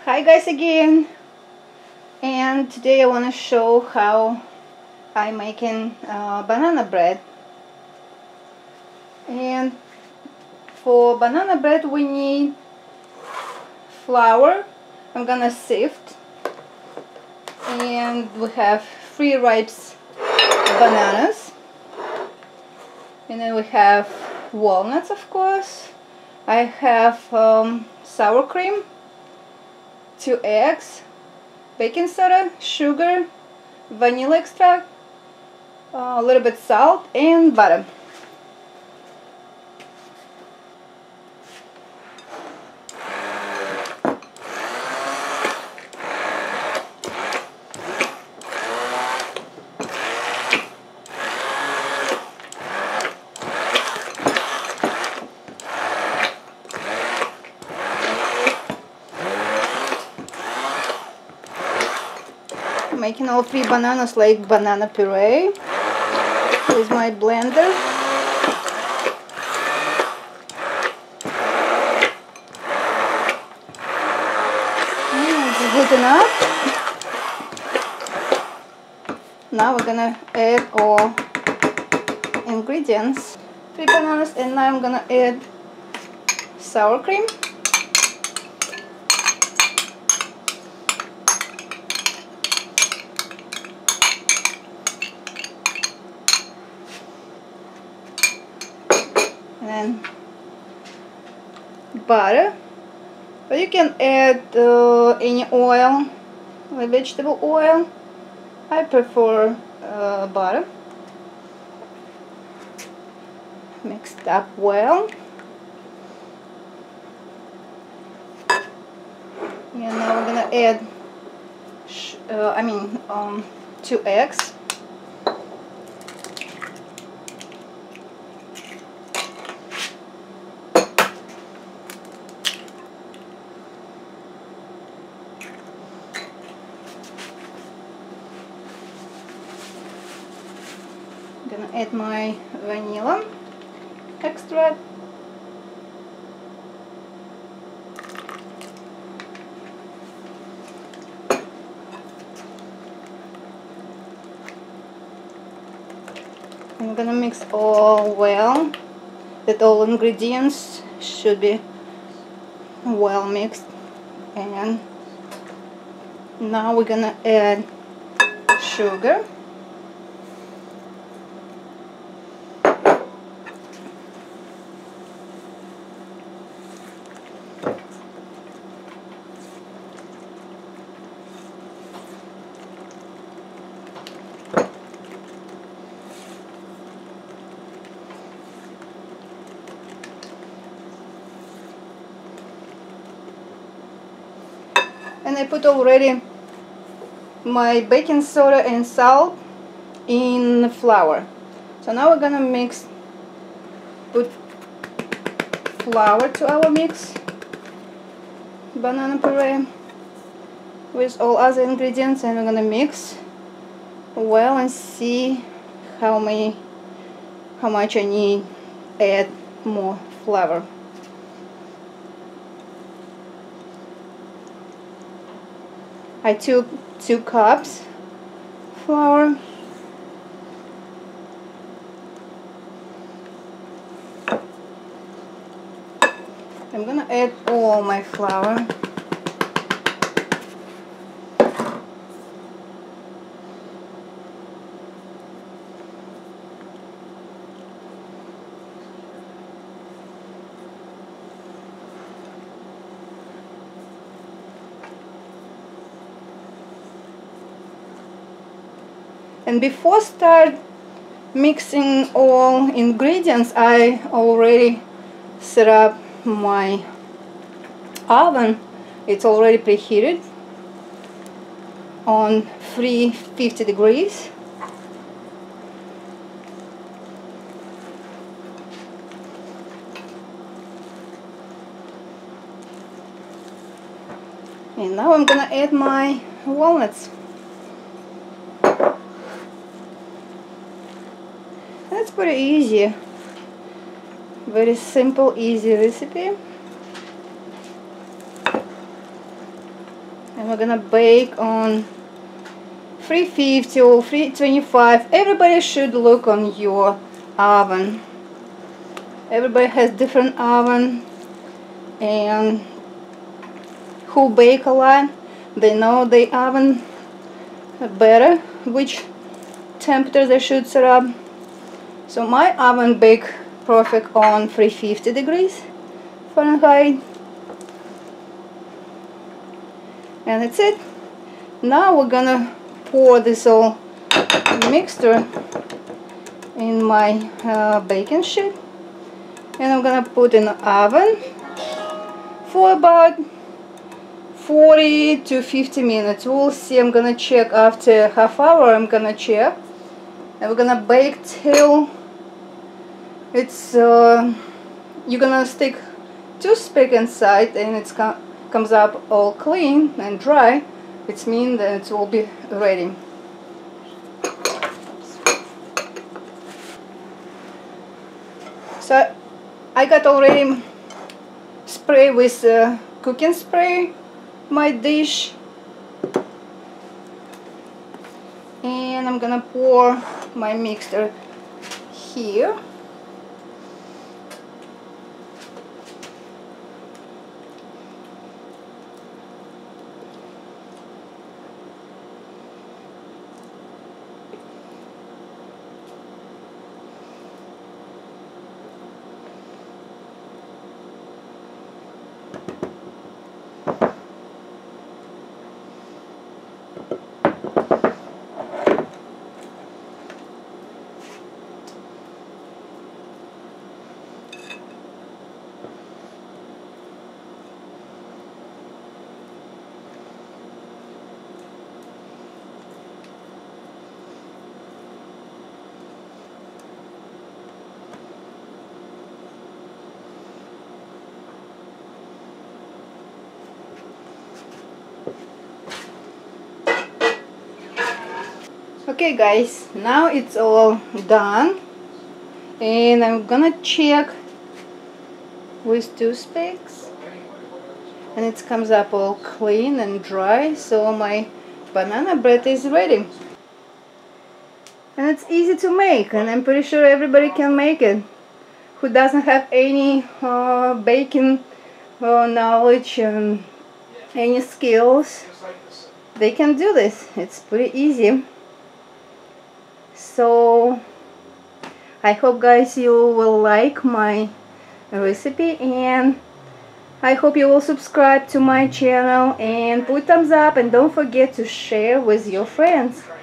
Hi guys again, and today I want to show how I'm making banana bread. And for banana bread we need flour. I'm gonna sift, and we have 3 ripe bananas, and then we have walnuts, of course. I have sour cream, 2 eggs, baking soda, sugar, vanilla extract, a little bit salt, and butter. Making all 3 bananas like banana puree with my blender. It's good enough. Now we're gonna add all ingredients. 3 bananas, and now I'm gonna add sour cream. And then butter, but you can add any oil, like vegetable oil. I prefer butter. Mixed up well. And now we're gonna add 2 eggs. I'm gonna add my vanilla extract. I'm gonna mix all well, that all ingredients should be well mixed. And now we're gonna add sugar. And I put already my baking soda and salt in the flour. So now we're gonna put flour to our mix, banana puree with all other ingredients, and we're gonna mix well and see how much I need add more flour. I took 2 cups flour. I'm gonna add all my flour. And before start mixing all ingredients, I already set up my oven. It's already preheated on 350 degrees. And now I'm gonna add my walnuts. That's pretty easy. Very simple, easy recipe. and we're gonna bake on 350 or 325. Everybody should look on your oven. Everybody has different oven, and who bake a lot, they know the oven better, which temperature they should set up. So my oven bake perfect on 350 degrees Fahrenheit. And that's it. Now we're gonna pour this whole mixture in my baking sheet, and I'm gonna put in the oven for about 40 to 50 minutes. We'll see. I'm gonna check after half hour. I'm gonna check, and we're gonna bake till it's you're gonna stick toothpick inside and it comes up all clean and dry. It means that it will be ready. So I got already spray with cooking spray my dish, and I'm gonna pour my mixture here. Okay guys, now it's all done, and I'm gonna check with toothpicks, and it comes up all clean and dry, so my banana bread is ready. And it's easy to make, and I'm pretty sure everybody can make it who doesn't have any baking knowledge and any skills. They can do this. It's pretty easy. So I hope guys you will like my recipe, and I hope you will subscribe to my channel and put thumbs up, and don't forget to share with your friends.